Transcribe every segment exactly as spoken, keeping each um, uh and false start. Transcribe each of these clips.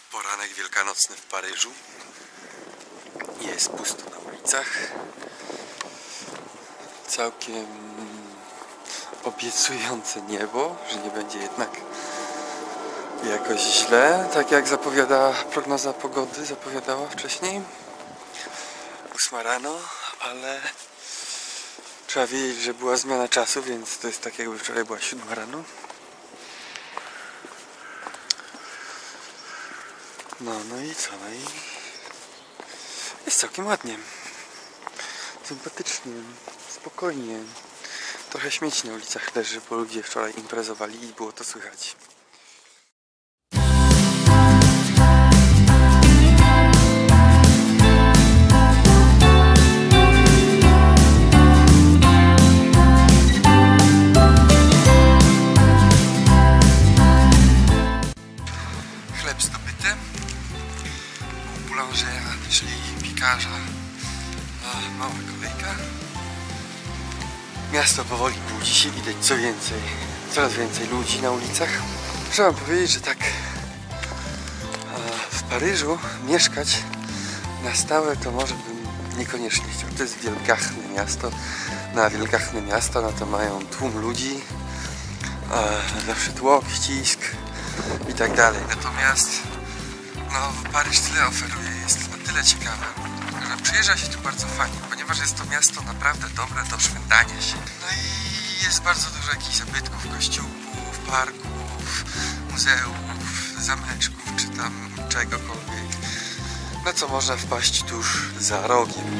Poranek wielkanocny w Paryżu. Jest pusto na ulicach. Całkiem obiecujące niebo, że nie będzie jednak jakoś źle, tak jak zapowiada prognoza pogody, zapowiadała wcześniej. Ósma rano, ale trzeba wiedzieć, że była zmiana czasu, więc to jest tak, jakby wczoraj była siódma rano. No, no i co? No i jest całkiem ładnie, sympatycznie, spokojnie. Trochę śmieci na ulicach leży, bo ludzie wczoraj imprezowali i było to słychać. Chleb zdobyty, u boulangera, czyli piekarza, mała kolejka. Miasto powoli budzi się, widać co więcej, coraz więcej ludzi na ulicach. Muszę wam powiedzieć, że tak w Paryżu mieszkać na stałe to może bym niekoniecznie chciał. To jest wielgachne miasto, na wielgachne miasta no to mają tłum ludzi, zawsze tłok, ścisk i tak dalej. Natomiast no, Paryż tyle oferuje, jest na tyle ciekawe, że przyjeżdża się tu bardzo fajnie, ponieważ jest to miasto naprawdę dobre do szwendania się. No i jest bardzo dużo jakichś zabytków, kościółków, parków, muzeów, zameczków czy tam czegokolwiek, na co można wpaść tuż za rogiem.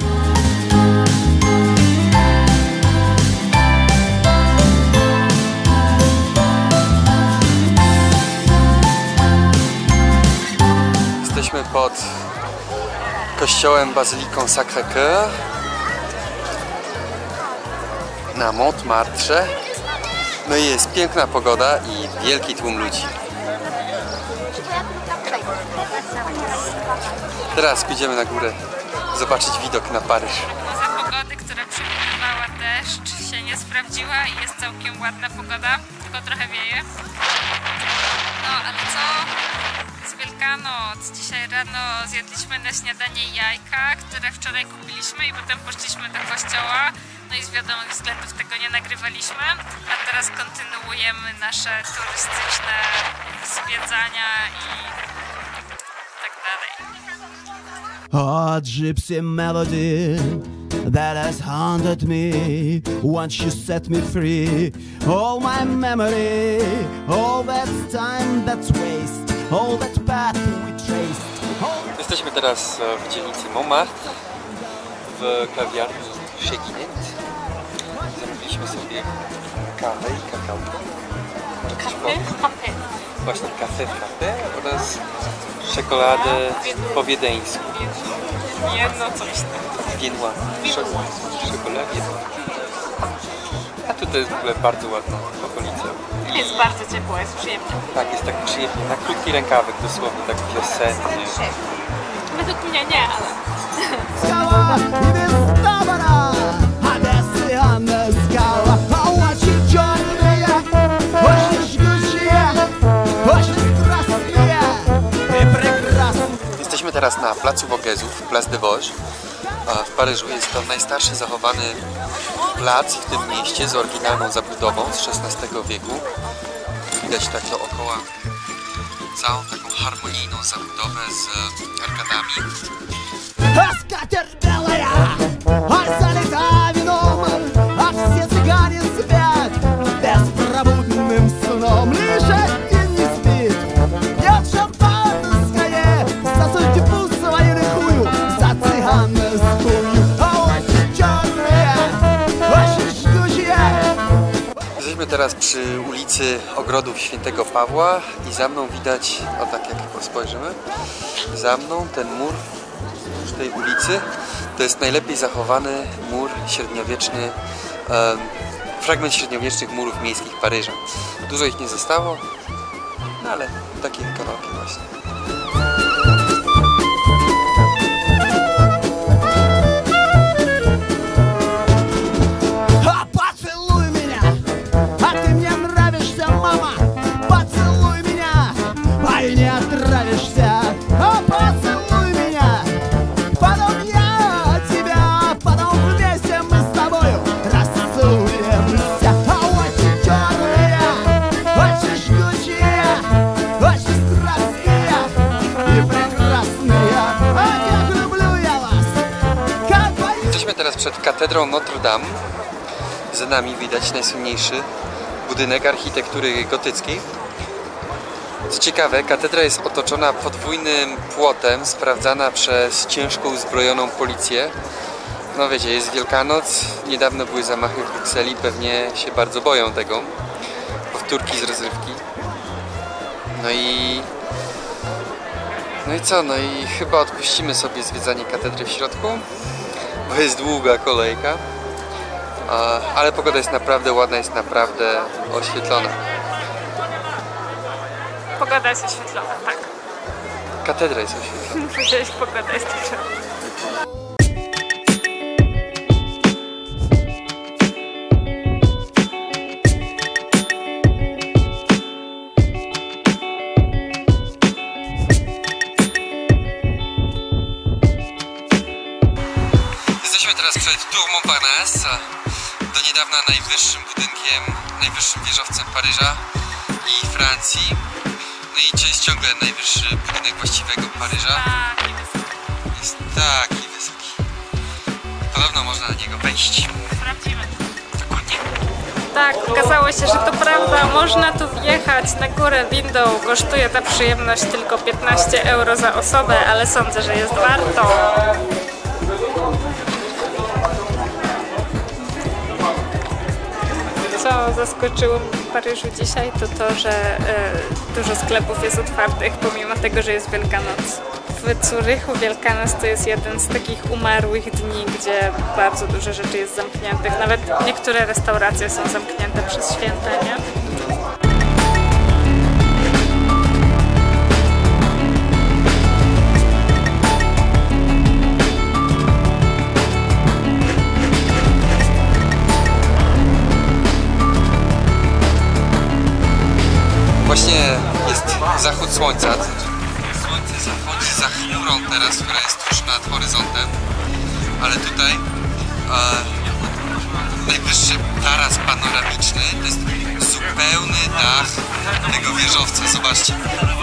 Jesteśmy pod kościołem bazyliką Sacré-Cœur na Montmartre. No i jest piękna pogoda i wielki tłum ludzi. Teraz pójdziemy na górę zobaczyć widok na Paryż. Prognoza pogody, która przewidywała deszcz, się nie sprawdziła i jest całkiem ładna pogoda, tylko trochę wieje. No ale co? Z Wielkanoc. Dzisiaj rano zjedliśmy na śniadanie jajka, które wczoraj kupiliśmy i potem poszliśmy do kościoła. No i z wiadomych względów tego nie nagrywaliśmy, a teraz kontynuujemy nasze turystyczne zwiedzania i tak dalej. Oh, gypsy melody that has haunted me once you set me free. All my memory, all that time that's waste, all that path we traced. All... Jesteśmy teraz w dzielnicy Montmartre, w kawiarni Chez Guinette. Zamówiliśmy sobie kawę i kakao. Kafe? Kafe. Właśnie kawę frappé oraz czekoladę po wiedeńsku. Jedno coś tam. Viennois. Czekolad viennois. A tutaj jest w ogóle bardzo ładna okolica. Jest bardzo ciepło, jest przyjemnie. Tak, jest tak przyjemnie. Na krótki rękawek, dosłownie tak wiosennie. Według mnie nie, ale... Jesteśmy teraz na placu Vogezów, Place de Vosges. W Paryżu jest to najstarszy zachowany plac w tym mieście z oryginalną zabudową z szesnastego wieku. Widać tak dookoła całą taką harmonijną zabudowę z arkadami. Jesteśmy teraz przy ulicy Ogrodów Świętego Pawła i za mną widać, o tak jak spojrzymy, za mną ten mur przy tej ulicy. To jest najlepiej zachowany mur średniowieczny, um, fragment średniowiecznych murów miejskich Paryża. Dużo ich nie zostało, no ale takie kawałki właśnie. Мама, поцелуй меня, а и не отравишься. teraz przed katedrą Notre Dame. Za nami widać najsłynniejszy budynek architektury gotyckiej. Co ciekawe, katedra jest otoczona podwójnym płotem, sprawdzana przez ciężko uzbrojoną policję. No wiecie, jest Wielkanoc, niedawno były zamachy w Brukseli, pewnie się bardzo boją tego. Powtórki z rozrywki. No i... No i co? No i chyba odpuścimy sobie zwiedzanie katedry w środku, bo jest długa kolejka. Ale pogoda jest naprawdę ładna, jest naprawdę oświetlona. Pogoda jest oświetlona, tak. Katedra jest oświetlona. Powiedziałeś, pogoda jest oświetlona. Jesteśmy teraz przed Tour Montparnasse, do niedawna najwyższym budynkiem, najwyższym wieżowcem Paryża i Francji. No i to jest ciągle najwyższy budynek właściwego Paryża. Jest taki wysoki. Podobno można na niego wejść. Sprawdzimy. Dokładnie. Tak, okazało się, że to prawda. Można tu wjechać na górę windą. Kosztuje ta przyjemność tylko piętnaście euro za osobę, ale sądzę, że jest warto. Co zaskoczyło mnie w Paryżu dzisiaj, to to, że e, dużo sklepów jest otwartych, pomimo tego, że jest Wielkanoc. W Zurychu Wielkanoc to jest jeden z takich umarłych dni, gdzie bardzo dużo rzeczy jest zamkniętych. Nawet niektóre restauracje są zamknięte przez święta, nie? Właśnie jest zachód słońca. Słońce zachodzi za chmurą teraz, która jest tuż nad horyzontem. Ale tutaj e, najwyższy taras panoramiczny to jest zupełny dach tego wieżowca. Zobaczcie.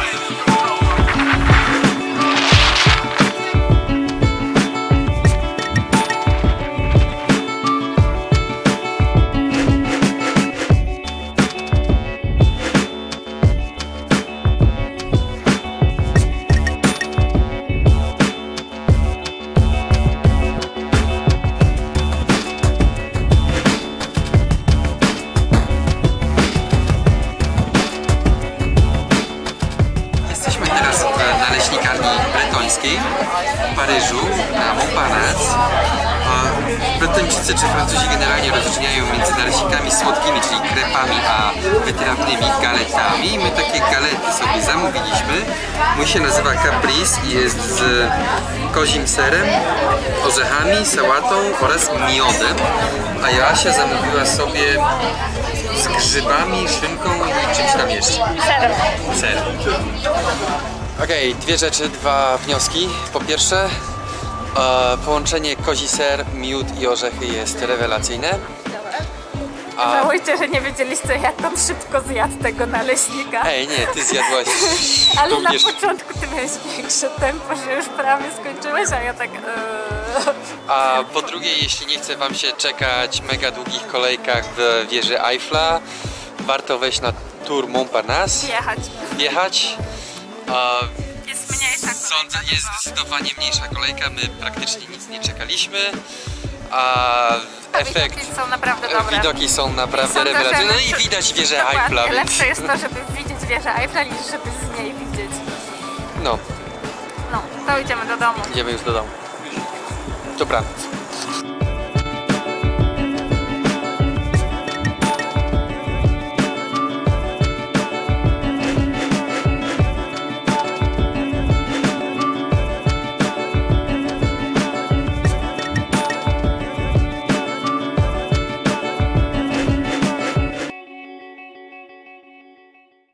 W Paryżu, na Montparnasse. Bretończycy czy Francuzi generalnie rozróżniają między naleśnikami słodkimi, czyli krepami, a wytrawnymi galetami. My takie galety sobie zamówiliśmy. Mój się nazywa Caprice i jest z kozim serem, orzechami, sałatą oraz miodem. A Joasia zamówiła sobie z grzybami, szynką i czymś tam jeszcze. Serem. Serem. Okej, okay, dwie rzeczy, dwa wnioski. Po pierwsze, e, połączenie kozi ser, miód i orzechy jest rewelacyjne. A... Żałujcie, że nie wiedzieliście, jak on szybko zjadł tego naleśnika. Ej, nie, ty zjadłaś. Ale na początku ty miałeś większe tempo, że już prawie skończyłeś, a ja tak... Yy... A po drugie, jeśli nie chce wam się czekać w mega długich kolejkach w wieży Eiffla, warto wejść na Tour Montparnasse. Wjechać. Wjechać. A jest mniejsza kolejka. Sądzę, jest zdecydowanie mniejsza kolejka, my praktycznie nic nie czekaliśmy, a, a efekt... Widoki są naprawdę dobre. Widoki są naprawdę rewelacyjne, no i widać wieżę Eiffla. Więc... Lepsze jest to, żeby widzieć wieżę Eiffla, niż żeby z niej widzieć. No. No, to idziemy do domu. Idziemy już do domu. Dobranoc.